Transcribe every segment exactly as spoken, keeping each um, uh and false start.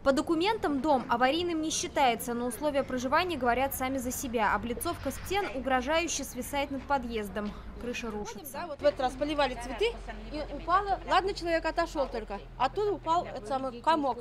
По документам дом аварийным не считается, но условия проживания говорят сами за себя. Облицовка стен угрожающе свисает над подъездом. Крыша рушится. Да, вот в этот раз поливали цветы и упало. Ладно, человек отошел только. Оттуда упал этот самый комок.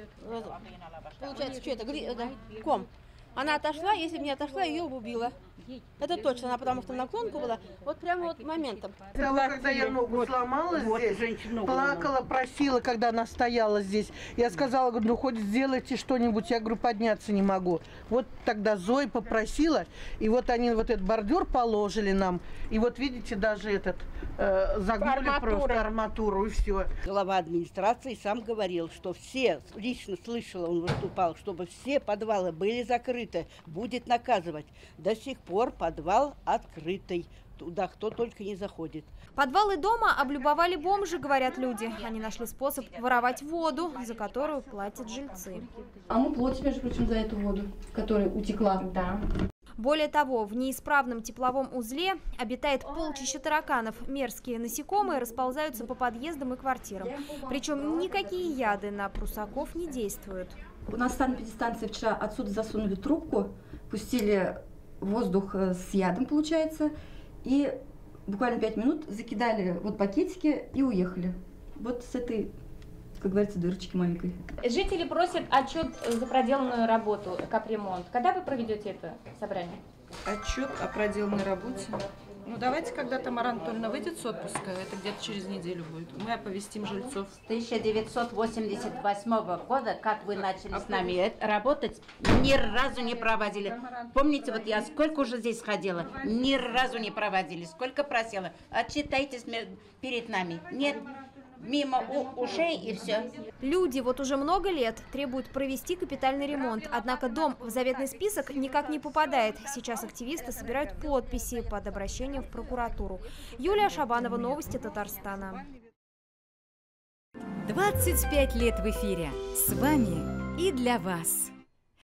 Получается, что это? Гли... Да, ком. Она отошла, если бы не отошла, ее бы убила. Это точно, она потому что наклонку была, вот прямо вот моментом. Когда я ногу вот, сломала вот, здесь, плакала, просила, когда она стояла здесь. Я сказала, говорю, ну хоть сделайте что-нибудь, я говорю, подняться не могу. Вот тогда Зоя попросила, и вот они вот этот бордюр положили нам, и вот видите, даже этот, э, загнули просто арматуру, и все. Глава администрации сам говорил, что все, лично слышала, он выступал, чтобы все подвалы были закрыты, будет наказывать. До сих пор подвал открытый. Туда кто только не заходит. Подвалы дома облюбовали бомжи, говорят люди. Они нашли способ воровать воду, за которую платят жильцы. А мы платим, между прочим, за эту воду, которая утекла. Да. Более того, в неисправном тепловом узле обитает полчища тараканов. Мерзкие насекомые расползаются по подъездам и квартирам. Причем никакие яды на прусаков не действуют. У нас в санэпидстанции вчера отсюда засунули трубку, пустили воздух с ядом, получается, и буквально пять минут закидали вот пакетики и уехали. Вот с этой, как говорится, дырочки маленькой. Жители просят отчет за проделанную работу, капремонт. Когда вы проведете это собрание? Отчет о проделанной работе. Ну, давайте, когда Тамара Анатольевна выйдет с отпуска, это где-то через неделю будет, мы оповестим жильцов. С тысяча девятьсот восемьдесят восьмого года, как вы начали а с нами работать, ни разу не проводили. Помните, вот я сколько уже здесь ходила, ни разу не проводили, сколько просила. Отчитайтесь перед нами. Нет. Мимо ушей и все. Люди вот уже много лет требуют провести капитальный ремонт. Однако дом в заветный список никак не попадает. Сейчас активисты собирают подписи под обращением в прокуратуру. Юлия Шабанова, новости Татарстана. двадцать пять лет в эфире. С вами и для вас.